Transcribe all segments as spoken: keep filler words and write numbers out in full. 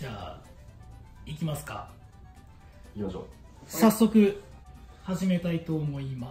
じゃあ行きますか。 行きましょう。 早速始めたいと思います。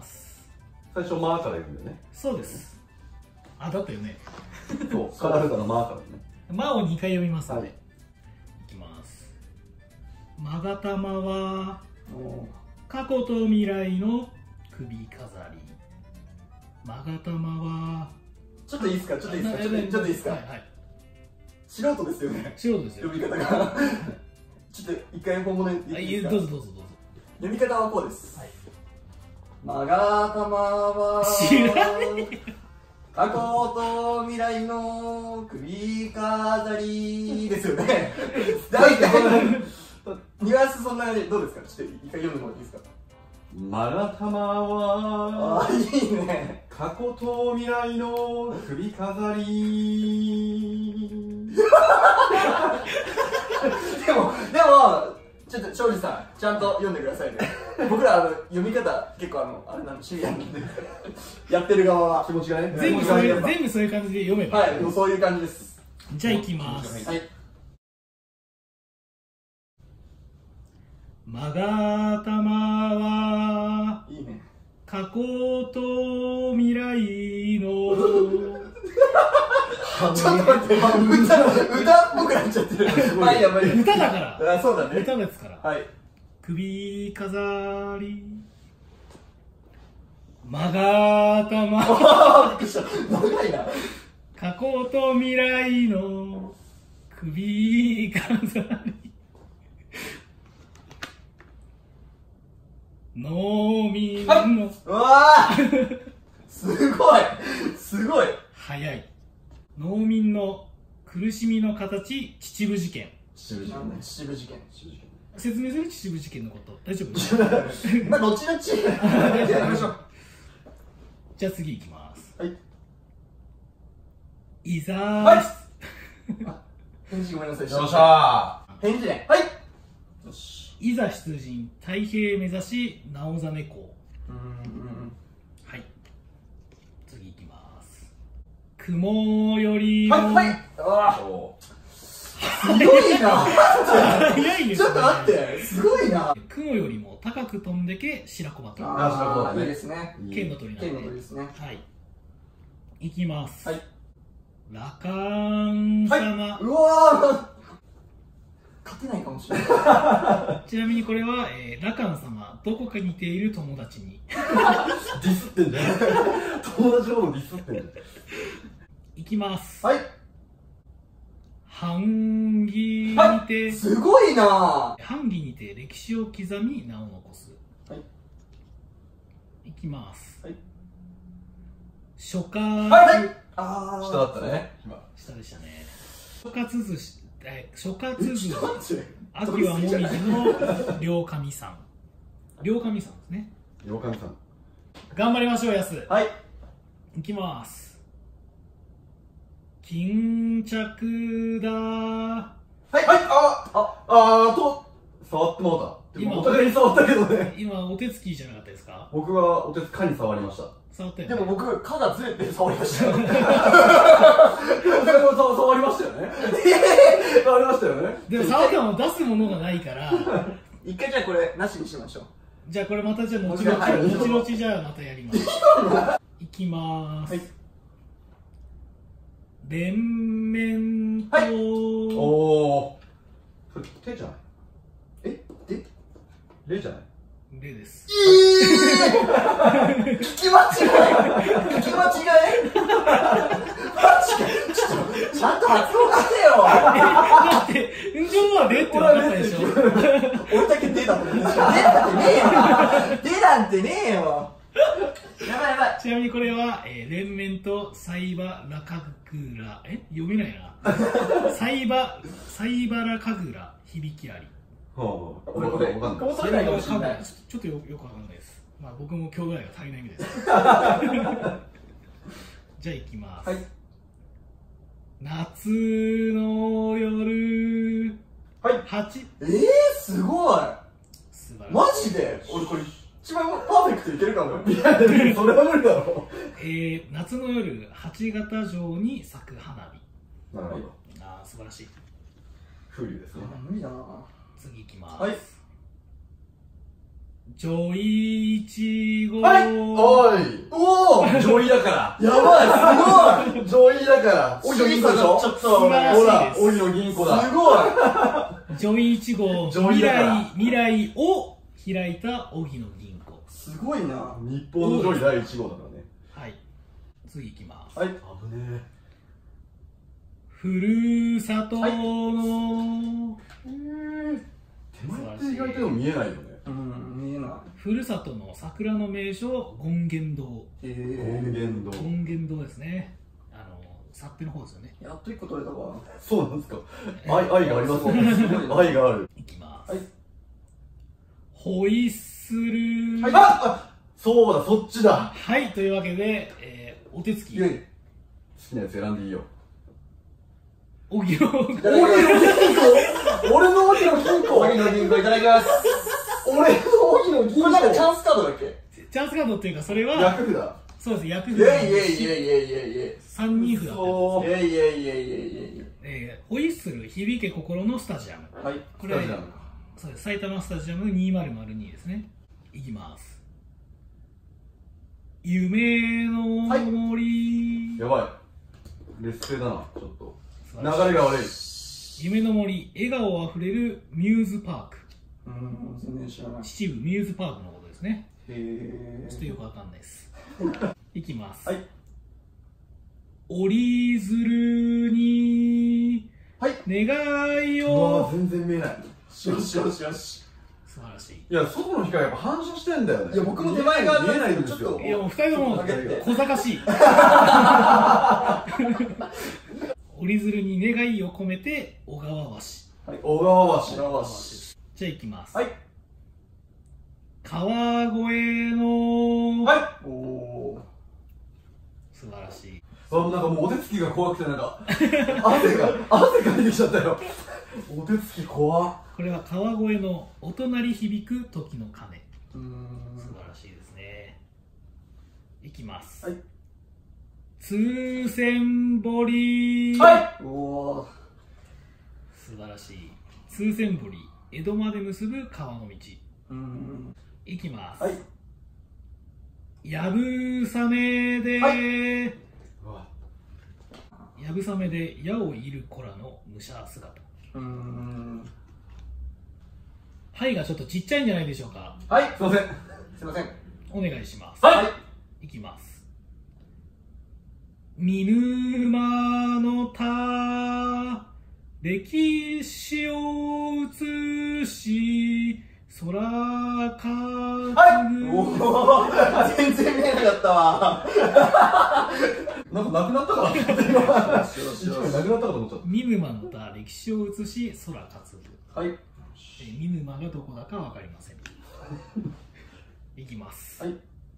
最初マーからいくんだよね。 そうです。あ、だったよね。 そう、カラフルなマーからね。 マをにかい読みますので、 はい、 いきます。まがたまは過去と未来の首飾り。まがたまはちょっといいですか、ちょっといいですか、ちょっといいですか。 はいはい。 素人ですよね。 素人ですよ。 読み方が。ちょっと一回本物で言っていいですか。 どうぞどうぞどうぞ。 読み方はこうです。 はい。 まがたまは知らねえ。 過去と未来の首飾りですよね。大体ニュアンスそんな感じでどうですか。ちょっと一回読んでもらっていいですか。 まがたまはああ、いいね。 過去と未来の首飾り。 でもでもちょっと庄司さんちゃんと読んでくださいね。僕らあの読み方結構あのあれなんでシビアなんでやってる側は気持ちがね。 全部そういう全部そういう感じで読めば。 はい、もうそういう感じです。 じゃあ行きます。 はい。 まがたまはいいね。 過去と未来のちょっと待って、歌、歌っぽくなっちゃってる。まあいいや、まあいいや。 歌だから。 あ、そうだね。 歌ですから。 はい。 首飾り。まがたま。 ああ、びっくりした。長いな。 過去と未来の首飾り。農民の。 うわあ。すごい。すごい。 早い。農民の苦しみの形、秩父事件。 秩父事件ね。 秩父事件。 説明する秩父事件のこと。大丈夫？ まあ、後々。やりましょう。 じゃあ次いきます。 はい。 いざはい。返事ごめんなさい。 よっしゃー。返事ね。はい。よし。 いざ出陣、太平目指し、直実公。 うんうん。 はい。次いきます。雲よりも。 はい、はい。ああ。 おすごいな。 早いですね。 ちょっと待って。すごいな。 雲よりも高く飛んでけ白子鳩。 ああ、いいですね。 剣の鳥なんで。 剣の鳥ですね。 はい。いきます。 はい。 羅漢様。 うわー。勝てないかもしれない。 ちなみにこれは、えー、羅漢様、どこか似ている友達に。 ディスってんじゃん。友達の方ディスってんじゃん。 いきます。 はい。 版木にて、 すごいな。 版木にて歴史を刻み名を残す。 はい。 いきます。 はい。 諸葛。 はい。ああ。 下だったね。今。 下でしたね。諸葛図し、え、諸葛図。秋秋はもみじの両神さん。両神さんですね。 両神さん。 頑張りましょう、やす。 はい。 いきます。巾着だ。 はい。はい。ああ。 あーと、触ってもうた。 今お互いに触ったけどね。 今、お手つきじゃなかったですか？ 僕はお手つかに触りました。 触ったよね。 でも僕、歯がずれて触りましたよ。 触りましたよね。触りましたよね。 でも、触ったの出すものがないから、 一回じゃあこれ、なしにしましょう。 じゃあこれまたじゃあ後もちろんはい 々、後々じゃあまたやります。いきまーす。 はい。 連綿と、 はいおー。それ、手じゃない？ ええレじゃない？ レです。 聞き間違い聞き間違いマジか。ちょっと、ちゃんと発音してよ。 だって、んじょはレって分かったでしょ。 俺だけ出だと思うんですよ。出なんてねえよ。出なんてねえよ。やばいやばい。 ちなみにこれは、えー、連綿とサイバラカグラ、え読めないな。サイバ、サイバラカグラ、響きあり。 はあ、 これこれ、 わかんない。 こう取れないかもしれない。 ちょっとよよくわかんないです。まあ僕も今日ぐらいが足りないみたいです。じゃあ行きます。 はい。 夏の夜。 はい。 八。 えー、すごい。 素晴らしい。 マジで俺これ一番パーフェクトいけるかもよ。 いや、でもそれは無理だろ。 えー、夏の夜、八形城に咲く花火。 なるほど。 ああ、素晴らしい。 風流ですね。 無理だな。 次いきます。 はい。 ジョイイチゴ。 はい。おい。 おお。 上位だから。 やばい、すごい。 上位だから。 おいの銀行でしょ。ちょっと素晴らしいほら、おいの銀行だ。 すごい。 ジョイイチゴ、 ジョイ未だから来、未来を開いた荻野銀行。 すごいな。 日本の上位だいいち号だからね。 はい。次いきます。 はい。 危ねふるさとの、 え。手前って意外とでも見えないよね。 うん、見えなふるさとの桜の名所、権現堂。 い。へ権現堂。 権現堂ですね。あの、去っての方ですよね。 やっと一個取れたわ。 そうなんですか。愛、愛がありますね。 すごいな。 愛がある。 いきます。 はい。 ホイッスル。 はいあ、あ、そうだ、そっちだ。 はい、というわけで、えー、お手つき。 いやいや。 好きなやつ選んでいいよ。 荻野。 いただきます。 俺の荻野金庫。 荻野銀行いただきます。 俺の荻野銀これなんかチャ庫。 ンスカードだっけ？ チャンスカードっていうか、それは、 役札だ。 そうです、役札イェイイェイイェイイェイイェイイェイ。 さんにん札ってやつそうイェイイェイイェイイェイイェイ。 えー、ホイッスル響け心のスタジアム。 はい。 これスタジアムそうです、埼玉スタジアムにせんにですね。いきます。夢の森、 やばい。劣勢だな、ちょっと。流素晴らしいれが悪い。 夢の森、笑顔あふれるミューズパーク。 うん、全然知らない。 秩父ミューズパークのことですね。 へちょっとよくわかんないです。いきます。 はい。 折り鶴にはい。 願いうわを。 全然見えない。 よしよしよしよし。 素晴らしい。 いや、外の光がやっぱ反射してんだよね。 いや僕も手前側見えないんですよちょっと。 いやもう二人とも上げて小賢しい。折り鶴に願いを込めて小川和紙。 小川橋。 白和紙。 じゃあいきます。 はい。 川越の、 はい。 おお。 素晴らしい。 あ、なんかもうお手つきが怖くて、なんか、汗が、汗が出てきちゃったよ。お手つき怖っ。 これは川越のお隣響く時の鐘。 うーん。 素晴らしいですね。いきます。 はい。 通船堀。 はい。おお。 素晴らしい。通船堀、江戸まで結ぶ川の道。 うーん。 いきます。 はい。 やぶさめで、 はうわやぶさめで矢を射る子らの武者姿。 うーん。 はいがちょっとちっちゃいんじゃないでしょうか。 はい。 すいません。 すいません。 お願いします。 はい。 いきます。見沼の田、歴史を映し、空かおお。全然見えなかったわ。 なんかなくなったかなって今、 よしよし一よし。 枚なくなったかと思っちゃっ見沼の田、歴史を映し、空かつぐ。 はい。 えー見沼がどこだかわかりません。いきます。 はい。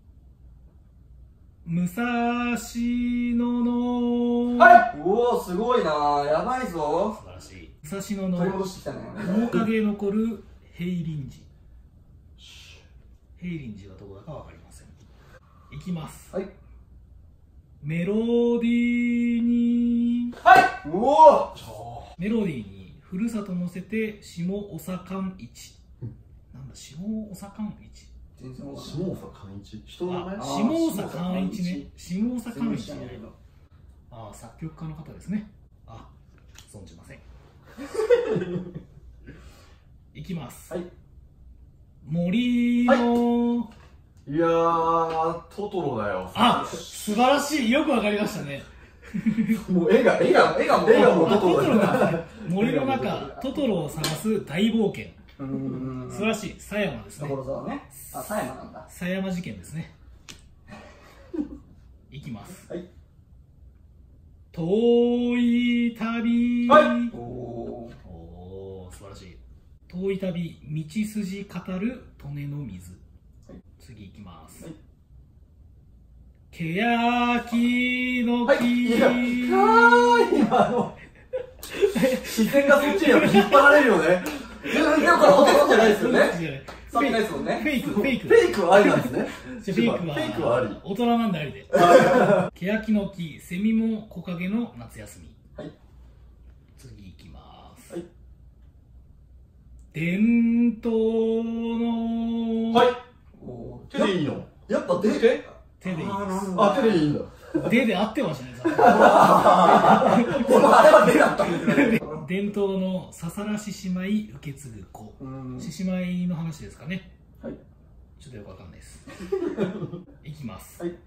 武蔵野の、 はい。おお、すごいな。やばいぞ。 素晴らしい。武蔵野の取り戻してきたね。 面影残る平林寺。平林寺がどこだかわかりません。いきます。 はい。 メロディーに、 はい。おお。 メロディーにふるさと乗せて下長官一。なんだ、下長官一。 全然わた。 かんない。 下岡寛一。人の名前あ、 あ下長官一ね。下長全官一じゃない然知らないけど。 あ、作曲家の方ですね。あ、存じません。いきます。 はい。 森の、 いやー、トトロだよ。 あ、素晴らしい。よくわかりましたね。 もう絵が、絵が、 絵がもう絵がもうあトトトトロだよ。 ロなんですね。森の中、トトロを探す大冒険。 うーん。 素晴らしい。狭山ですね。 所沢ね。あ、狭山なんだ。 狭山事件ですね。いきます。 はい。 遠い旅。 はい。おお。 おー、素晴らしい。遠い旅、道筋語る利根の水。 はい次いきます。 はいけやきの木。 はい。いや、ー今の、視線がそっちにやっぱ引っ張られるよね。 でもこれお手つきじゃないですよね。 じゃない触ってないですもんね。 フェイク、フェイク。 フェイクはありなんですね。 じゃあフェイクは、 フェイクはあり。 大人なんでありで。けやきの木、セミも木陰の夏休み。 はい。 次いきます。 はい伝統の、 はい。 お手でいいの？ やっぱで、 手？ 手でいいあーなんでだあ、手でいいんだ。 す。でで合ってましたね、さっでもあれは出だったんですよね。 き伝統のささら獅子舞受け継ぐ子。 うん獅子舞の話ですかね。 はい。 ちょっとよくわかんないです。いきます。 はい。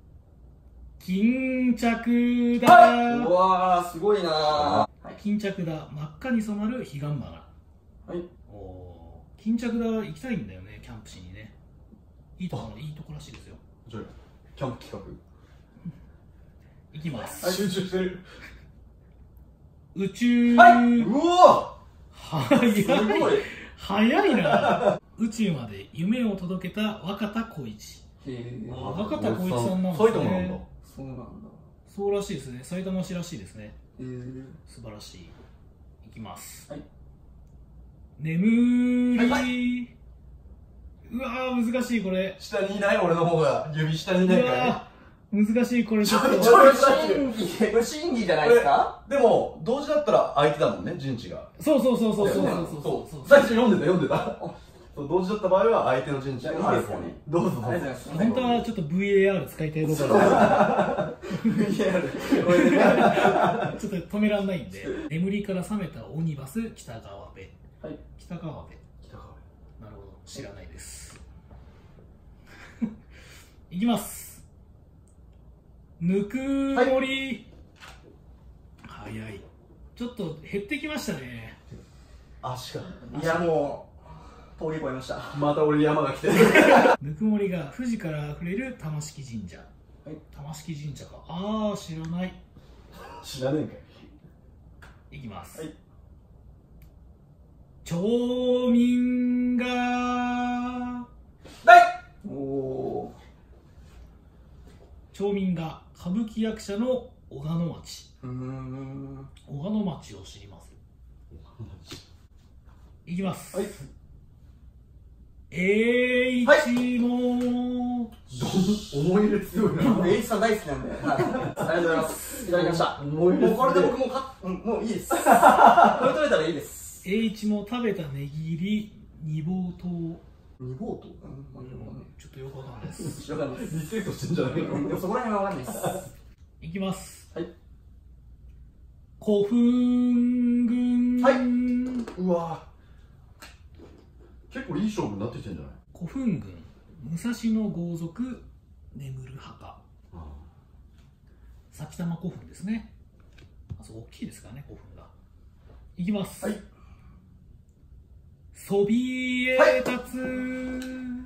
巾着だ、 うわー、すごいなー。はい。 巾着だ、真っ赤に染まる彼岸花。 はい。 おー、巾着だ行きたいんだよね、キャンプしにね。いいところ、いいとこらしいですよ。 じゃあキャンプ企いきます。 画。集中してる。 宇宙、 はい。 うわ早い。 すごい。 早いな。宇宙まで夢を届けた若田光一。 へー。 あ若田光一さんなんですね。 埼玉なんだ。 そうなんだ。 そうらしいですね。埼玉市らしいですね。 へー。 素晴らしい。いきます。 はい。 眠り、 はうわー難しいこれ。 下にいない俺の方が指下にいうないからね。 わー難しいこれちょっと。 ちょいこれ審議、これ審議じゃないですか？ でも同時だったら相手だもんね、陣地が。 そうそうそうそうそうだよねそうそうそう。 最初読んでた読んでた。そう同時だった場合は相手の陣地がある方に。どうぞどうぞ。 ありがとうございます。 本当はちょっと ブイエーアール 使いたいところだブイエーアール これでね。 ちょっと止めらんないんで。眠りから覚めたオニバス北川辺。 はい。 北川辺。 北川。 なるほど、知らないです。いきます。ぬくもり、はい、早い。ちょっと減ってきましたね。 足が。 いやもう、通り越えました。 また俺山が来てる。 ぬくもりが富士からあふれる玉敷神社。 はい。 玉敷神社か。ああ、知らない。 知らねえんかい。 いきます。 はい。 町民が、 はいおお町民が歌舞伎役者の小鹿野町。 ー。うーん。 小鹿野町を知ります。いきます。 はい。 栄一の、 思い入れ強いな。 エイチさん大好きなんで。はい。ありがとうございます。いただきました。 思い入れもうこれで僕もか、うんもういいです。これ取れたらいいです。 栄一も食べたネギ入り煮ぼうとう。 二ボートちょっとよくわかんないです。 知らないです。 リセットしてんじゃないの。 でもそこら辺はわかんないです。 いきます。 はい。 古墳群。 はうわ結構いい勝負になってきてんじゃない。 古墳群。武蔵野豪族眠る墓。埼玉古墳ですね。あそこ大きいですからね、古墳が。いきます。 はい。 そびえ立つ、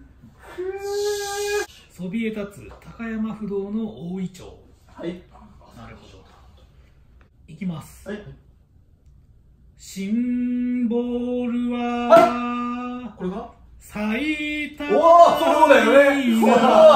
そびえ立つ高山不動の大イチョウ。 はい。 なるほど。いきます。 はい。 シンボルは、 これが。 埼玉おお、そうだよね。すごい。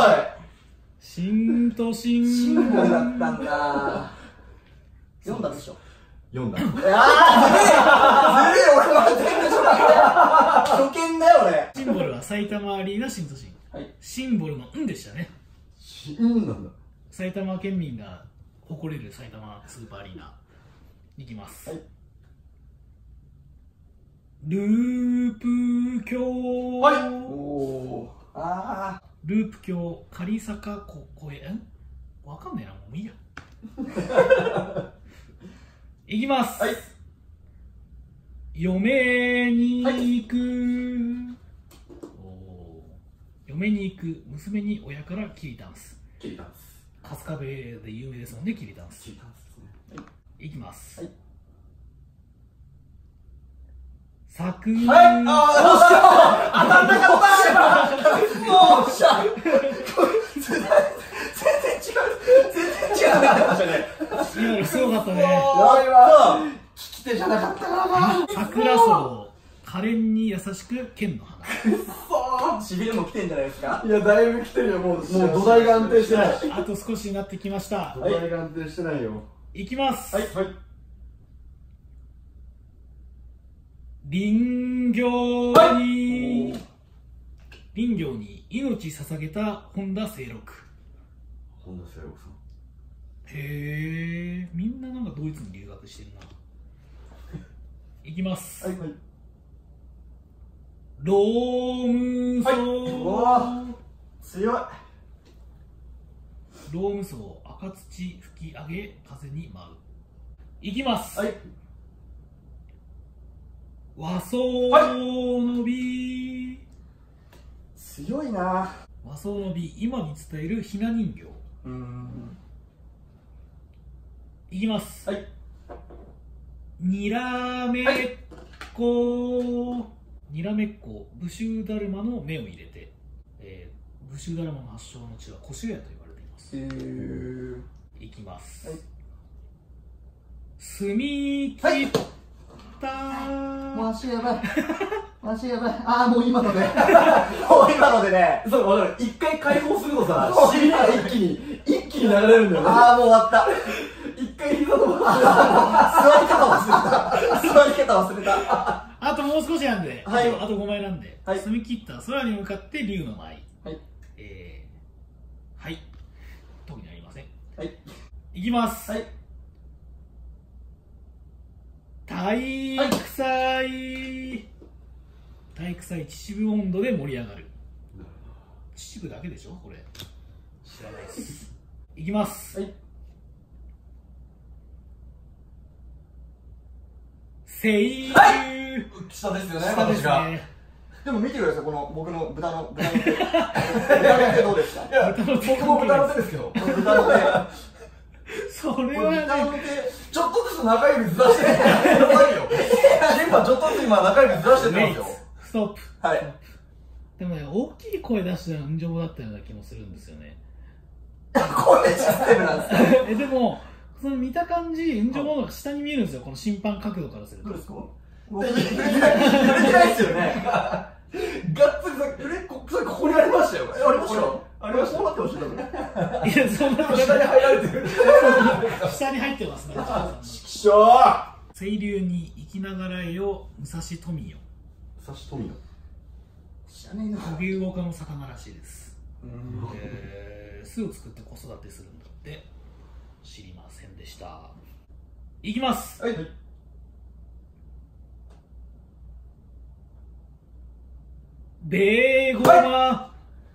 新都心。 シンボルだったんだ。読んだでしょ。 読んだ。 いやー、ずるいずるい俺は全然初見だよ。初見だよ俺。 シンボルは埼玉アリーナ新都心。 はい。 シンボルの「ん」でしたね。 しんなんだ。 埼玉県民が誇れる埼玉スーパーアリーナ。いきます。 はい。 ループ橋。 はいおお。あループ橋狩坂ここへんわかんねえな、もういいや。いきます。 はい。 嫁に行く、おー嫁に行く娘に親からキリタンス。 キリタンス。 春日部で有名ですもんね、キリタンス。 キリタンスですね。 いきます。 はい。 作、 はい。ああ、当たんなかった。おっしゃ。全然違う。全然違うなってましたね。 今のすごかったね。 やばい。 利き手じゃなかったからな。 桜草、可憐に優しく剣の花。 しびれも来てんじゃないですか。 いや、だいぶ来てるよ。もう、もう土台が安定してない。 あと少しになってきました。 土台が安定してないよ。 いきます。 はい。 はい。 林業に、 はい林業に命捧げた本田清六。 本田清六さん。 へえ、みんななんかドイツに留学してるな。いきます。 はい。 ロームソー、 うわ強い。 ロームソー、赤土吹き上げ風に舞う。いきます。 はい。 和装の美、 強いな。 和装の美、今に伝えるひな人形。 うーん。 いきます。 はい。 にらめっこ、にらめっこ、武州だるまの目を入れて、えー、武州だるまの発祥の地は越谷と言われています。 へー。 いきます。 はい。 澄み切った、 もう足やばい。足やばい。ああ、もう今ので。もう今のでね。 そう、わかる。一回解放するとさ、尻が一気に、一気に流れるんだよね。 ああ、もう終わった。 一回膝の座り方忘れた。座り方忘れた。 あともう少しなんで、 はいあとごまいなんで、 はい澄み切った空に向かって竜の舞。 はい。 えー、はい。特にありません。 はい。 いきます。 はい。 体育祭、体育祭秩父温度で盛り上がる。秩父だけでしょこれ。知らないです。いきます。 はい。 声優、 下ですよね、 下です私が。 ね。 でも見てください、この僕の豚の、豚の手。豚の手どうですか？ いや、僕も豚の手ですけど。 豚の手。 それこれはね、 豚の手。 ちょっとずつ中指ずらしてくださいよ。審判ちょっとずつ今中指ずらしてってますよ。 ストップ。 はい。 でもね、大きい声出したら運情だったような気もするんですよね。 声システムなんですか？ え、でも、その見た感じ、運情のが下に見えるんですよ、この審判角度からすると。 どうですか？僕、揺れてないですよね。 がっつりさ、え、こ、それここにありましたよ。 ありましたよ。 ありましたこうなってましたよ、多分。 いや、そんな下に入られてる。 下に入ってますね。 きしょー。 清流に生きながらえよ、武蔵富よ。 武蔵富よ。 知らねえな。 トビウオ科の魚らしいです。 うーん。 えー、巣を作って子育てするんだって。知りませんでした。いきます。 はい。 ベーゴマ。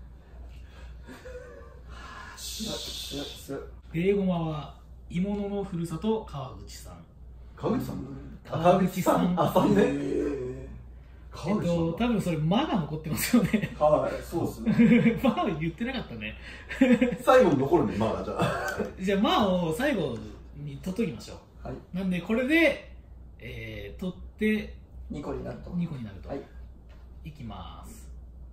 すすす。 ベーゴマは鋳物のふるさと川口さん。 川口さん。 川口さん。 あ、さんね。 え川口さん。 っと、多分それ、間が残ってますよね。 はい、そうですね。 間は言ってなかったね。 最後に残るね、まだじゃあ。 じゃあ、間を最後に取っときましょう。 はい。 なんで、これで、えー、取って、 にこになると。 にこになると。 はい。 いきます。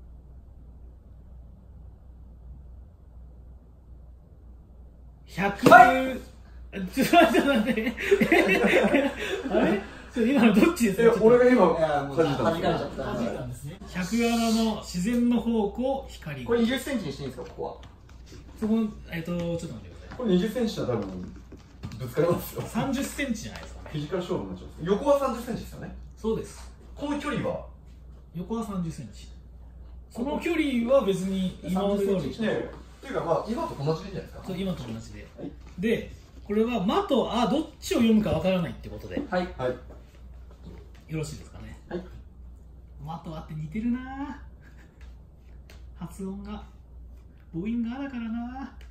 ひゃく、 はちょっと待って、待って。あれちょ今のどっちですか？ え、俺が今、 いや、もう、 感じた弾かれんですよ。 ちゃった。 弾いたんですね。ひゃく穴の自然の方向、光。 これにじゅっセンチにしていいんですか、ここは。 そこ、えっと、ちょっと待ってください。 これにじゅっセンチだったら多分、ぶつかりますよ。 さんじゅっセンチじゃないですかね。 フィジカル勝負になっちゃいます。横はさんじゅっセンチですよね。 そうです。 この距離は横はさんじゅっセンチ。その距離は別に今まで通り。 さんじゅっセンチねえ、っていうかまあ今と同じでいいんじゃないですか。 そう、今と同じで。 はいで、これは「ま」と「あ」どっちを読むかわからないってことで、 はい。 はい。 よろしいですかね。 はい。 まとあって似てるなぁ。発音が母音が「あ」だからなぁ。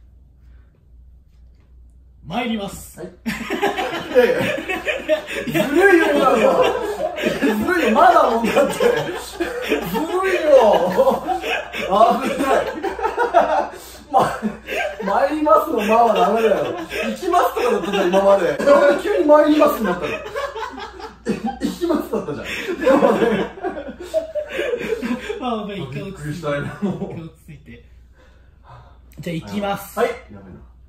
参ります。 はい。 いやいや、ずるいよ、今の。ずるいよ、まだもんだって。ずるいよ。危ない。ま、参りますの「ま」はダメだよ。行きますとかだったじゃん、今まで。なんで急に参りますになったの。行きますだったじゃん。 まあ、まあ、一回びっ落ち着いて。 くりしたよ、 一もう。 回落ち着いて。じゃあ、行きます。 はい。 やべえな。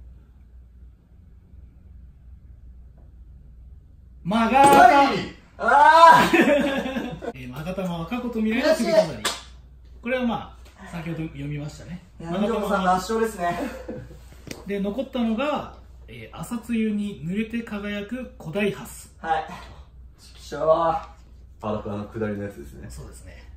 まがはい。 あえー、まがたまは過去と未来の首飾り。これはまあ、先ほど読みましたね。 あ。南條さんの圧勝ですね。 で、残ったのが、えー、朝露に濡れて輝く古代ハス。 はい。きしょー。 荒川の下りのやつですね。 そうですね。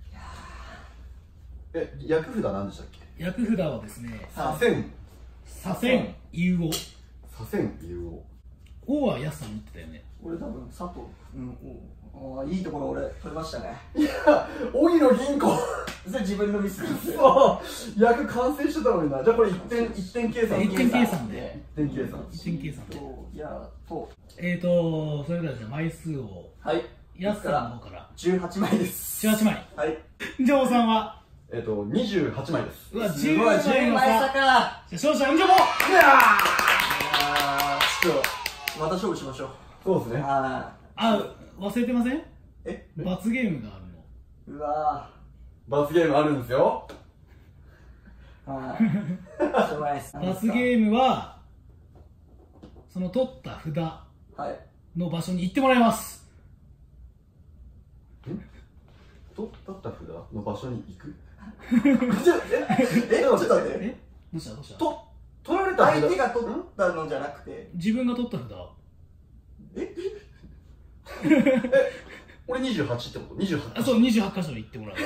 え、役札何でしたっけ？ 役札はですね、 左遷。 左遷、融王。 左遷、竜王。 王は安さん持ってたよね。 俺多分佐藤、うんおあいいところ俺取れましたね。 いや荻野銀行それ自分のミスですよ。 そう役完成してたのにな。じゃあこれいってんいってん計算。 いってん計算でいってん計算。 いってん計算でいやとえーとそれではじゃあ枚数をはいやすさんの方からじゅうはちまいです。 じゅうはちまい。 はい。 じゃあおさんはえっとにじゅうはちまいです。 うわすごいじゅうまいのじゅうまい差差。 か。 じゃあ勝者うんじゃもいやーちょっとまた勝負しましょう。 そうですね。 はあ忘れてません？ え罰ゲームがあるの。 い。うわ罰ゲームあるんですよ。 ーはい。しょうがないです。 ー罰ゲームはその取った札はいの場所に行ってもらいます。 取った札の場所に行く。 えちょっと待って。 えどうしたどうした？ と取られた札。 相手が取ったのじゃなくて自分が取った札。 え俺にじゅうはちってこと？にじゅうはち。 あそうにじゅうはち箇所に行ってもらう。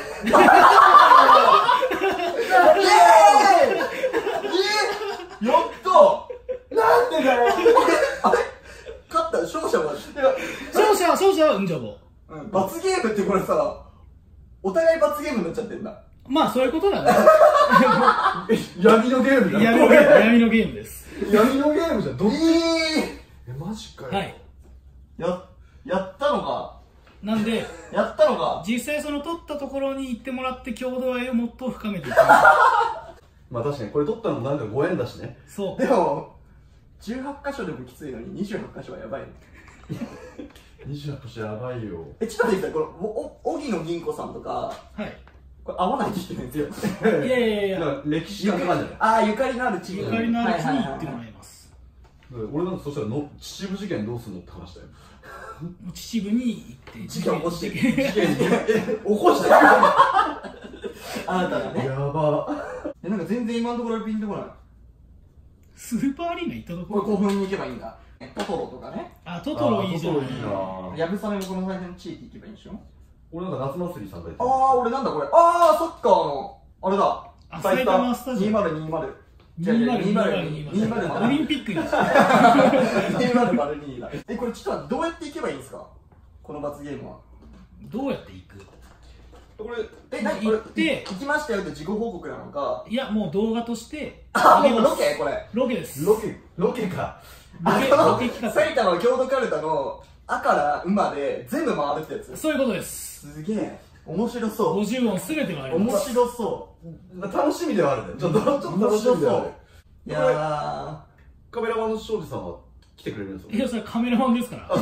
イエーイやったなんでだよあれ勝った勝者は勝者は勝者はうんじゃぼ。 うん罰ゲームってこれさお互い罰ゲームになっちゃってんだ。 まあそういうことなんだ。 闇のゲームじゃん。 闇のゲーム闇のゲームです。 闇のゲームじゃん。どっち？ ええマジかよ。 はい。 ー、ややったのかなんでやったのか。 実際その取ったところに行ってもらって郷土愛をもっと深めていきます。 まあ確かにこれ取ったのもなんかご縁だしね。 そうでもじゅうはち箇所でもきついのににじゅうはち箇所はやばいね。 にじゅうはち箇所やばいよ。 えちょっと待ってください。これおお荻野銀子さんとかはいこれ合わないといけないんですよ。 いやいやいやなんか歴史感とかじゃない。 ああゆかりのある地域ゆかりのある地に行ってもはいらいます。 俺なんかそしたらの秩父事件どうすんのって話だよ。 秩父に行って事件起こして事件事件起こしてる。 あなたがね。 やば。 えなんか全然今のところピンとこない。 スーパーアリーナ行ったとここれ古墳に行けばいいんだ。トトロとかね。 あトトロいいじゃん。 トトロいいな。 やぶさめもこの辺の地域行けばいいんでしょ。 俺なんか夏祭り参加やってああ俺なんだこれ。ああサッカーのあれだ。 あ埼玉スタジアムにせんにじゅう。 にせんにじゅうにせんにじゅうオリンピックににせんにだ。えこれちょっと待ってどうやって行けばいいんですかこの罰ゲームは。 どうやって行く？ これえ何これ行って行きましたよって自己報告なのか。 いやもう動画としてあもうロ上げます。 ケこれ。 ロケです。 ロケロケか。 ロケあのロケ企画。 埼玉郷土カルタの「あ」から「う」まで全部回るってやつ。 そういうことです。 すげえ面白そう。 ごじゅう音すべてがあり面ます。 白そ楽しみではあるね。ちょっとちょっと面楽し白そうみではある。 う。いやーカメラマンの庄司さんは来てくれるんですよ。 いやそれカメラマンですから。 一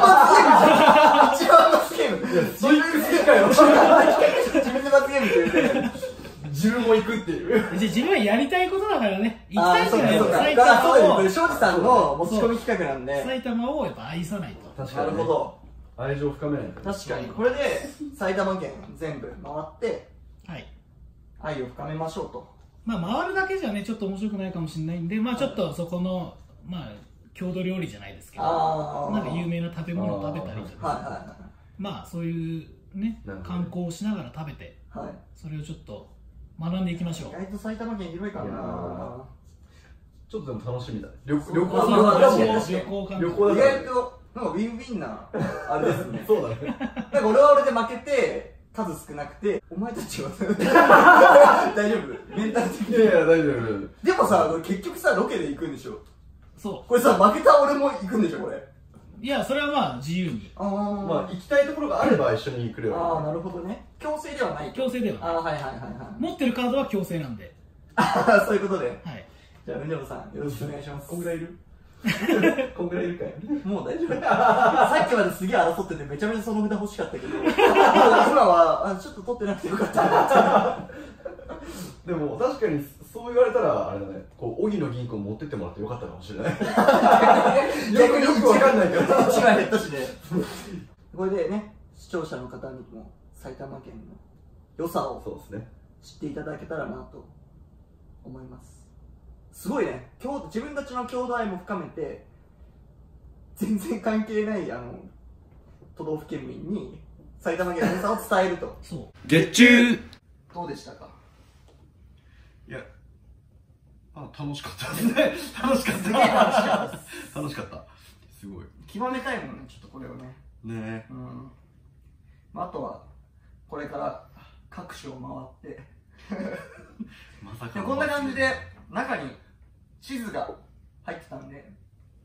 番罰ゲーム。 ストイックすぎかよ。 自分で罰ゲームって言って。 自分も行くっていう。 じゃあ自分はやりたいことだからね。行きあたいんじゃないの？ ーそうかそうか。 埼だからそう玉をです。庄司さんの持ち込み企画なんで。 埼玉をやっぱ愛さないと。 確なるほど。 愛情深めないと。 確かにこれで埼玉県全部回ってはい。 愛を深めましょうと。 まあ回るだけじゃねちょっと面白くないかもしれないんで、まあちょっとそこのまあ郷土料理じゃないですけど、 あーなんか有名な食べ物を食べたりとはいか、 はまあそういうねなるほどね観光をしながら食べて、 いはい。はい。 それをちょっと学んでいきましょう。 意外と埼玉県広いからいやな。 ちょっとでも楽しみだね。旅旅行そうそうそうだね。 旅行旅行感覚。 意旅行だから外となんかウィンウィンなあれですね。 そうだね。 なんか俺は俺で負けて数少なくてお前たちは大丈夫メンタル的に。 いやいや大丈夫。 でもさ結局さロケで行くんでしょ。 そこれさ負けた俺も行くんでしょこれ。 う。いやそれはまあ自由に。 あまあ行きたいところがあれば一緒に来るよ。 あーなるほどね。強制ではない。 強制ではない。 ああはいはいはいはい。 持ってるカードは強制なんで。 ああそういうことで。 はい。 じゃあうんじゃぼさんよろしくお願いします。 こんぐらいいる？こんぐらいいるかい？ もう大丈夫。さっきまですげえ争っててめちゃめちゃその札欲しかったけど今はあちょっと取ってなくてよかったなって。 でも確かにそう言われたらあれだね。こう荻野銀行持ってってもらってよかったかもしれない。 逆によくわかんないけど。 いちまい減ったしね。これでね視聴者の方にも埼玉県の良さをそうですね。 知っていただけたらなと思います。すごいね、郷土自分たちの郷土愛も深めて全然関係ないあの都道府県民に埼玉県の良さを伝えると。 そう。 月中。 どうでしたか？ いや、あ楽しかったですね。楽しかった。 すげえ楽しかったです。 楽しかった。 すごい極めたいもんね、ちょっとこれをね。 ね。 うん、まあ、あとはこれから各所を回ってまさかでもこんな感じで中に地図が入ってたんで、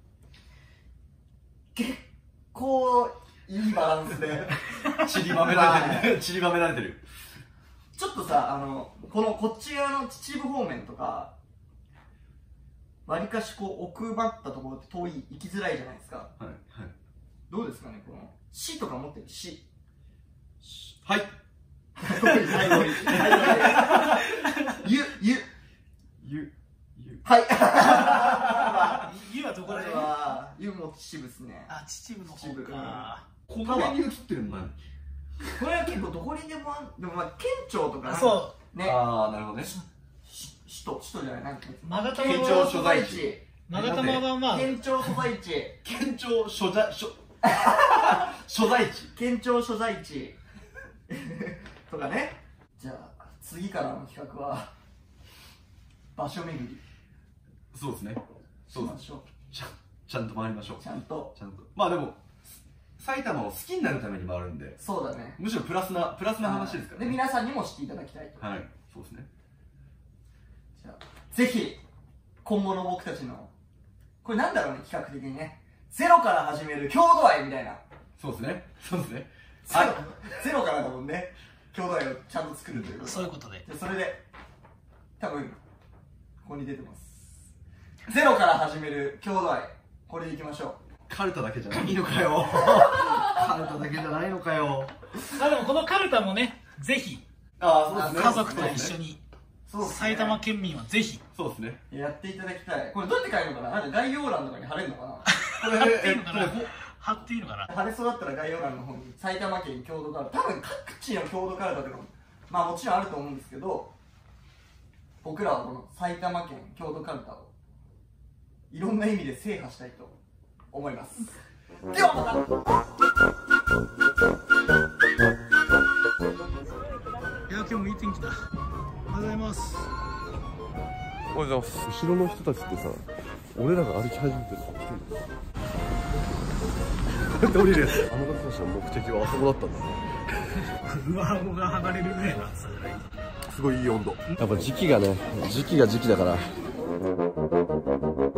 結構いいバランスで散りばめられてる散りばめられてる。 ちょっとさ、あのこのこっち側の秩父方面とかわりかしこう奥まったところって遠い、行きづらいじゃないですか。 はいはい。 どうですかね、この市とか持ってる市。 はい。 ゆゆゆゆはい。 ゆはどここれらへん？ はゆも秩父ですね。 あ、秩父の方秩父か。 この辺に映ってるの何？ これは結構どこにでもあん、でもまあ県庁とかあ、そうね。 ああ、なるほどね。 首都首都じゃない、なんていうの。 勾県玉は庁所在地。 勾玉はまあ県庁所在地。 県庁所在所所在地。 県庁所在地とかね。じゃあ次からの企画は場所巡りそうですね。 しそうましょう。 ちゃんちゃんと回りましょう。 ちゃんと。 ちゃんと。まあでも埼玉を好きになるために回るんで、 そうだね。 むしろプラスなプラスな話ですからで、 ね。 皆さんにも知っていただきたいと。 はい、そうですね。 じゃあぜひ今後の僕たちのこれなんだろうね、企画的にね、ゼロから始める郷土愛みたいな。 そうですね。そうですね。 ゼロゼロからだもんね、郷土愛をちゃんと作るということ。 そういうことで。 でそれで多分ここに出てます。ゼロから始める郷土愛、これでいきましょう。 カルタだけじゃないのかよ。カルタだけじゃないのかよ。 あ、でもこのカルタもね、ぜひああ、そうですね。 家族と一緒に、 そうですね、 埼玉県民はぜひ。 そうですね。 やっていただきたい。これどうやって書いるのかな、なんか概要欄とかに貼れるのかな。 これ、 貼っていいのかな、貼っていいのかな。 貼れそうだったら概要欄の方に埼玉県郷土カルタ、多分各地の郷土カルタとかもまあもちろんあると思うんですけど、僕らはこの埼玉県郷土カルタをいろんな意味で制覇したいと思います。ではまた。 いや、今日もいい天気だ。おはようございます。 おはようございます。後ろの人たちってさ、俺らが歩き始めてるのこうやって降りるやつ。あの方たちの目的はあそこだったんだね。 上顎が剥がれるぐらいの暑さじゃない。 すごいいい温度。やっぱ時期がね、時期が時期だから。